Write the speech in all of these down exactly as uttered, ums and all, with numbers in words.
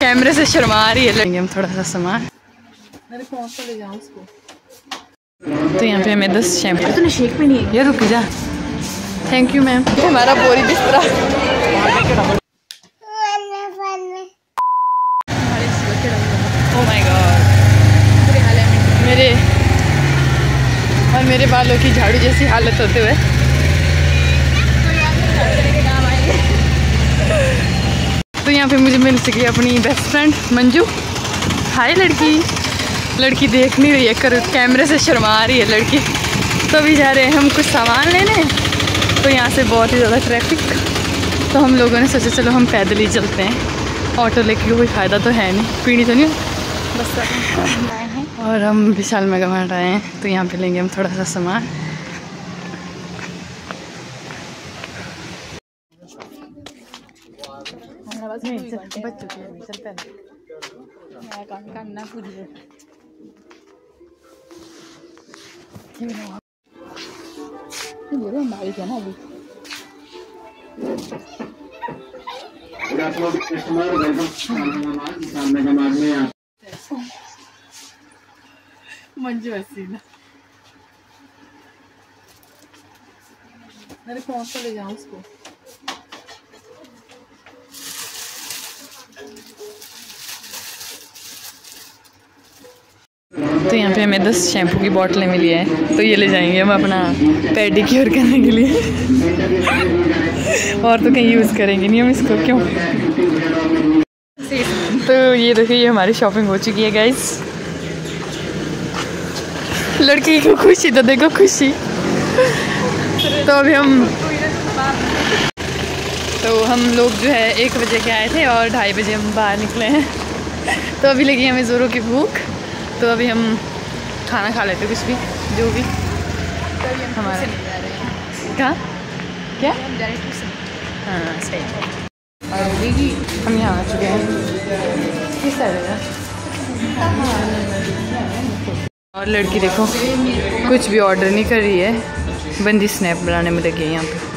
कैमरे से शर्मा रही है। लेंगे हम थोड़ा सा सामान। मेरे फोन से ले जाऊं उसको। तो यहाँ पे हमें दस शैम्पू। तूने शेक में नहीं है यार रुक जा। Thank you ma'am. हमारा बोरी बिस्तरा। Oh my god. मेरे और मेरे बालों की झाड़ू जैसी हालत होते हुए तो यहाँ पे मुझे मिल सकी अपनी बेस्ट फ्रेंड मंजू। हाय लड़की। लड़की देख नहीं रही है, कर कैमरे से शर्मा रही है लड़की। तो अभी जा रहे हैं हम कुछ सामान लेने। तो यहाँ से बहुत ही ज़्यादा ट्रैफिक, तो हम लोगों ने सोचा चलो हम पैदल ही चलते हैं। ऑटो लेके कोई फ़ायदा तो है नहीं, पीड़ी तो नहीं बस। और हम विशाल मेगा मार्ट आए हैं, तो यहाँ पे लेंगे हम थोड़ा सा सामान। बच्चों के चल पहले करना पूरी है ना अभी। मंजू हसीना मेरे फोन से ले जाऊं उसको। तो यहाँ पे हमें दस शैम्पू की बोतलें मिली है, तो ये ले जाएंगे हम अपना पेडिक्योर करने के लिए। और तो कहीं यूज़ करेंगे नहीं हम इसको, क्यों। तो ये देखिए, ये हमारी शॉपिंग हो चुकी है गाइस। लड़की को खुशी तो देखो, खुशी। तो अभी हम तो हम लोग जो है एक बजे के आए थे और ढाई बजे हम बाहर निकले हैं। तो अभी लगी हमें ज़ोरों की भूख, तो अभी हम खाना खा लेते कुछ भी जो भी हमारा। कहाँ क्या? हाँ सही। और हम यहाँ आ चुके हैं। किस साइड है? और लड़की देखो कुछ भी ऑर्डर नहीं कर रही है, बंदी स्नैप बनाने में लगी है यहाँ पे।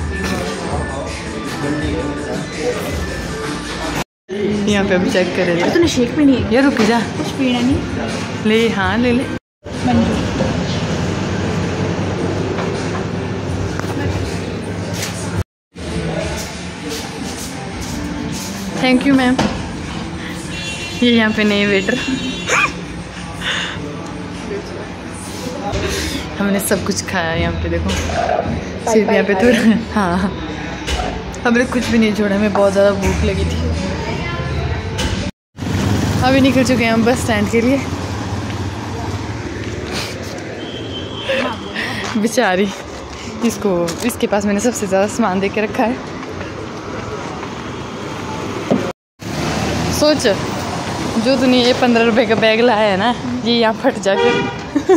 यहाँ पे अभी चेक कर रहे थे। तूने शेक में नहीं है यार रुक जा। कुछ पीना नहीं ले। हाँ ले ले। Thank you ma'am. ये यहाँ पे नए वेटर। हमने सब कुछ खाया यहाँ पे देखो, सिर्फ यहाँ पे थोड़ा। हाँ हमने कुछ भी नहीं छोड़ा, हमें बहुत ज़्यादा भूख लगी थी। अभी निकल चुके हैं हम बस स्टैंड के लिए। बेचारी, इसको इसके पास मैंने सबसे ज़्यादा सामान दे के रखा है। सोच, जो तूने ये पंद्रह रुपए का बैग लाया है ना, ये यहाँ फट जाकर।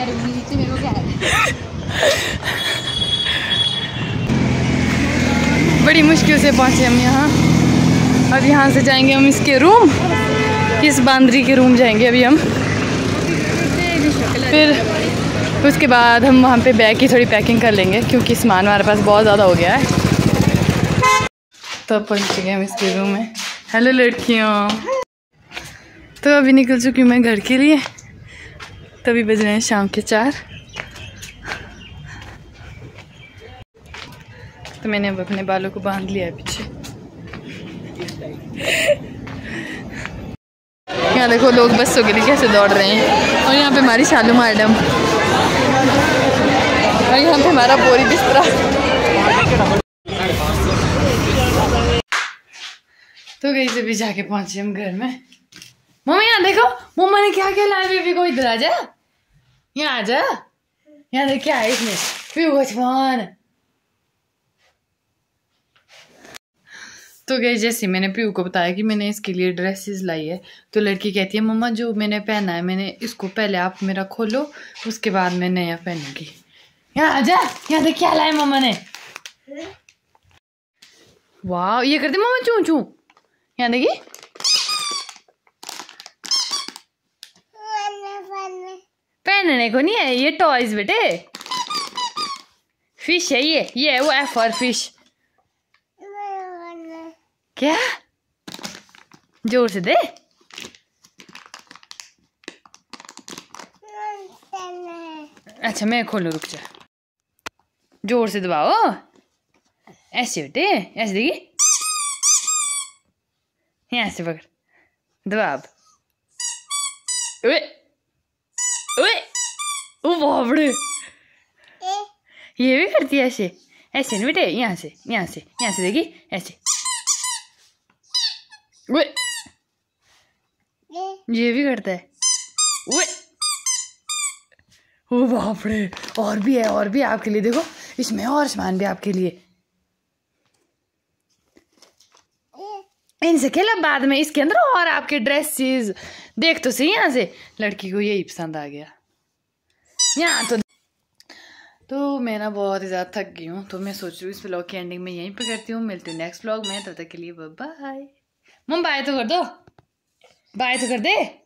बड़ी मुश्किल से पहुँचे हम यहाँ। अब यहाँ से जाएंगे हम इसके रूम, इस बांदरी के रूम जाएंगे अभी हम। फिर उसके बाद हम वहाँ पे बैग की थोड़ी पैकिंग कर लेंगे, क्योंकि सामान हमारे पास बहुत ज़्यादा हो गया है। तो अब पहुँच गए हम इसके रूम में। हेलो लड़कियों। तो अभी निकल चुकी हूँ मैं घर के लिए। तभी बज रहे हैं शाम के चार। तो मैंने अब अपने बालों को बांध लिया है पीछे। यहाँ देखो लोग बसों के लिए कैसे दौड़ रहे हैं। और यहाँ पे हमारी शालू मैडम, और यहाँ पे हमारा बोरी बिस्तरा। तो गई से भी जाके पहुंचे हम घर में। मम्मी यहाँ देखो, मम्मा ने क्या क्या लाया बेबी को। इधर आ जा, यहाँ आ जा। यहाँ देख क्या है इसमें, पीयू। तो गई जैसे मैंने पीयू को बताया कि मैंने इसके लिए ड्रेसेस लाई है, तो लड़की कहती है मम्मा जो मैंने पहना है, मैंने इसको पहले आप मेरा खोलो, उसके बाद मैं नया पहनूंगी। यहाँ आ जा, यहाँ देख क्या लाया मम्मा ने। वाह, ये करती मम्मा चू चू। यहाँ देखिए, पहनने को नहीं है ये टॉयज बेटे। फिश है ये ये है वो एफ फॉर फिश। क्या जोर से दे। अच्छा मैं खोलूं, रुक जा। जोर से दबाओ, ऐसे बेटे, ऐसे देखी, यहाँ से पकड़, दबा अब। ओए ओए, ओ बाप रे, ये भी करती है ऐसे, ऐसे नहीं बेटे, यहाँ से, यहाँ से, यहाँ से देखी, ऐसे। ओए, ये भी करता है। ओए, ओ बाप रे, और भी है, और भी है आपके लिए, देखो इसमें और सामान भी आपके लिए। इनसे खेला बाद में, इसके अंदर और आपके ड्रेसेस। देख तो सही, यहाँ से लड़की को यही पसंद आ गया। यहाँ तो तो मैं ना बहुत ही ज़्यादा थक गई हूँ, तो मैं सोच रही हूँ इस व्लॉग की एंडिंग में यहीं पे करती हूँ। मिलती हूँ नेक्स्ट व्लॉग में, तब तक के लिए बाय। मम बाय तो कर दो, बाय तो कर दे।